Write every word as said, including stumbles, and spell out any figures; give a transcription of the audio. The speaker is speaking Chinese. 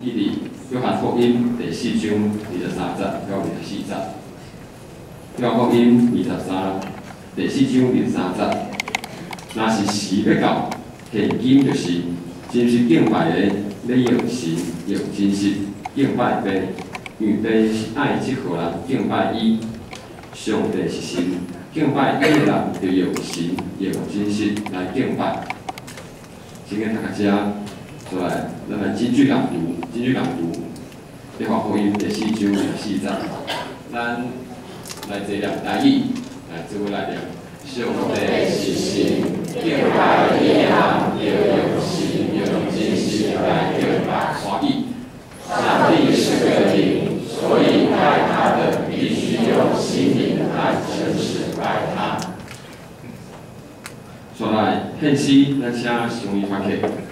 伊伫约翰福音第四章二十三节到二十四节。约翰福音二十三第四章二十三节，若是时要到，现今就是真实敬拜的，要用神用真实敬拜爸，因为爸是爱即号人敬拜伊。上帝是神，敬拜伊的人就用神用真实来敬拜。先跟大家出来，咱来金句朗读，金句朗读。约翰福音第四章二十四节，咱来这念台语，来做伙来念。上帝是神，敬拜伊的人要用神用真实来敬拜。华语。上帝是个灵，所以拜他的必须用心灵和诚实拜他。出来，献诗，咱请上一发起。